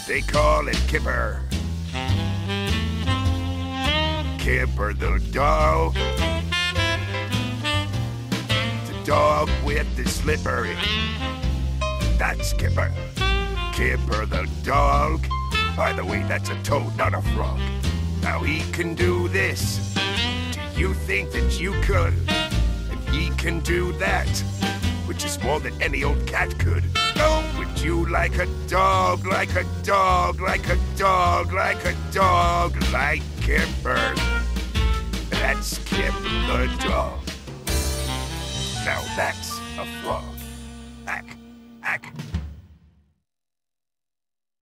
They call it Kipper. Kipper the dog. The dog with the slippery. That's Kipper. Kipper the dog. By the way, that's a toad, not a frog. Now he can do this. Do you think that you could? And he can do that, which is more than any old cat could. Oh, would you like a dog, like a dog, like a dog, like a dog, like Kipper? That's Kipper the dog. Now that's a frog. Hack, hack.